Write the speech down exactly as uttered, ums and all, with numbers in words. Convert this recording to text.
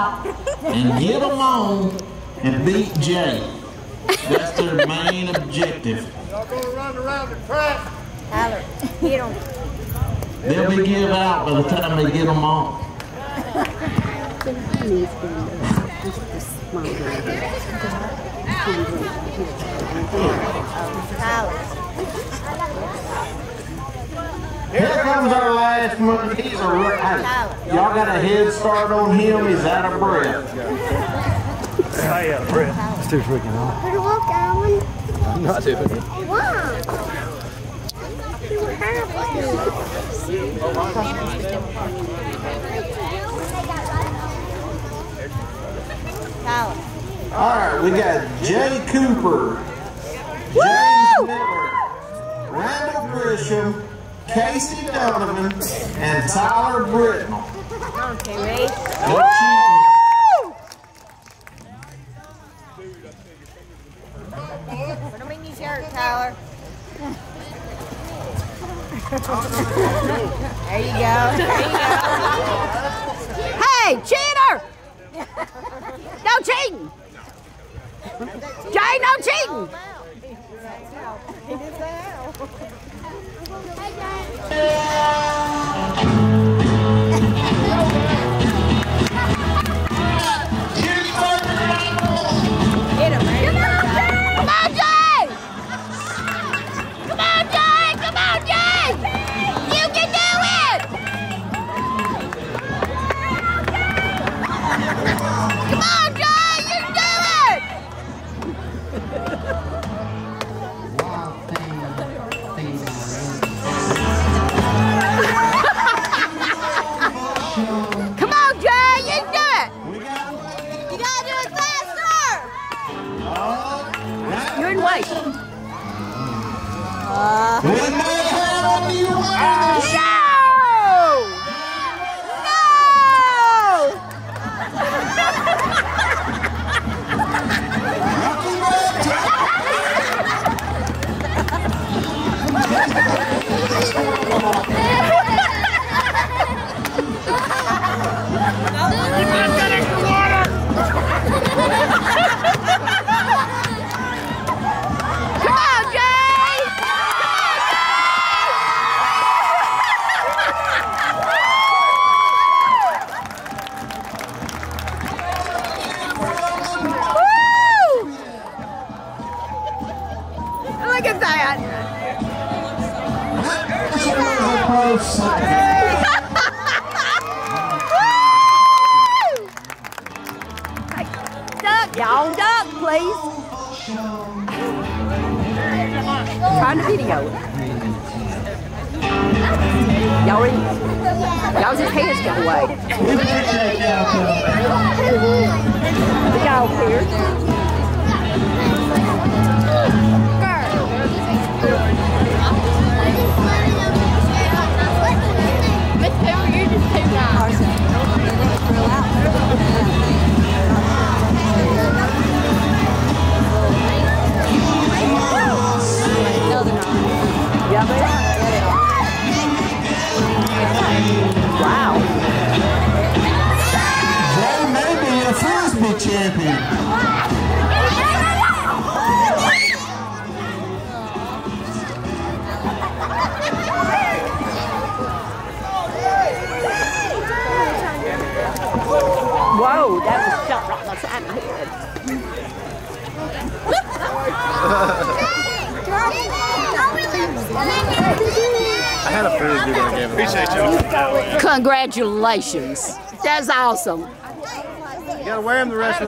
out and get them on and beat Jay. That's their main objective. Y'all gonna run around the track? Tyler, hit them. They'll be give out by the time they get them on. Here comes our last one. He's a right. Y'all got a head start on him. He's out of breath. I out of breath. It's too freaking hot. Put a walk, Alan. I'm not doing it. Wow. You were happy. All right, we got Jay Cooper, James Miller, Randall Grisham, Casey Donovan, and Tyler Britnell. Okay, ready? Go cheating. Put them in your shirt, Tyler. There you go. There you go. Hey, cheater! No cheating! Jay, no cheating! Hit him, man. Come on, Jay! Come on, Jay! Come on, Jay! You can do it! Come on, Jay! You can do it! Come on, Jay! You can do it! You gotta do it faster! You're in weight. Uh, When they had on you, no! Come on, Jay! Woo! Look at that! Duck, y'all duck, please. Trying to video it. Y'all ready? Y'all's his hands get away. The guy over here. Miss Taylor, you're just too nice. Yeah, they are. Wow. Jay may be a Frisbee champion. Whoa, that was shot right on the side of my head. I had a Frisbee that I gave it. Appreciate you. Congratulations. That's awesome. You gotta wear them the rest of